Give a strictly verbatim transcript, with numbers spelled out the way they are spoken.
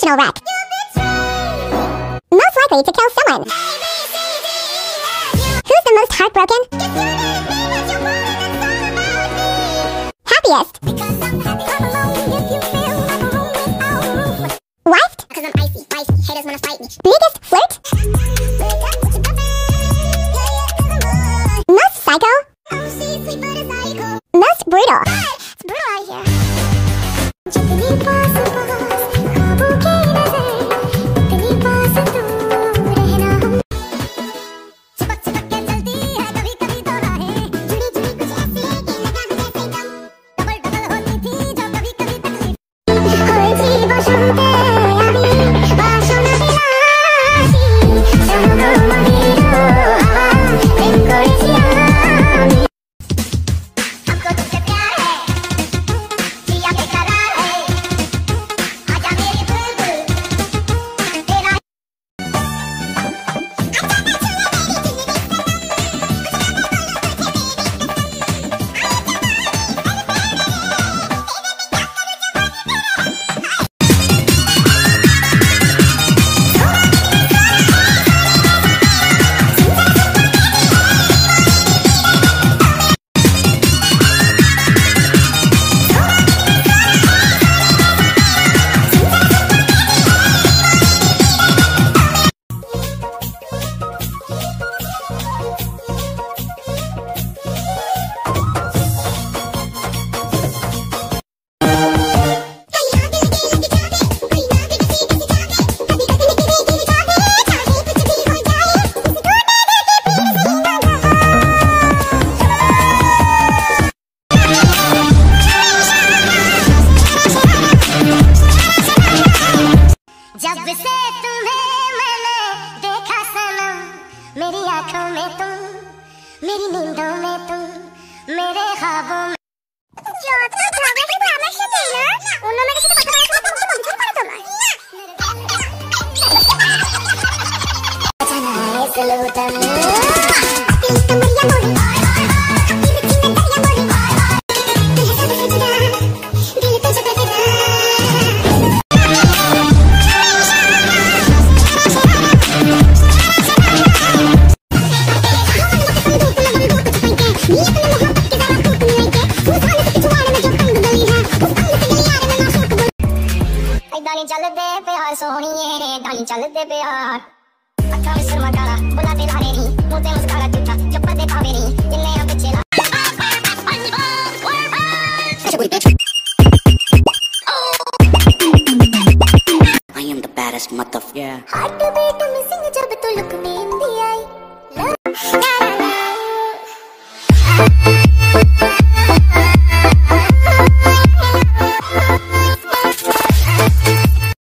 Emotional wreck. Most likely to kill someone. Who's the most heartbroken? Happiest. Wife? Because I'm icy, icy. Haters wanna fight me. Biggest flirt? Most psycho? Most brutal? It's brutal out here. मेरी आँखों में तुम, मेरी नींदों में तुम, मेरे ख्वाबों में चल दे प्यार सोहणिए रे डाली चल दे प्यार अखा में सुरमा काला बुला ते लारे नी मुंह ते मुस्कारा झूठा चप्पा दे पावे नी जिन्ने आ पिछे ला I am the baddest motherfucker. Yeah. Heart to beat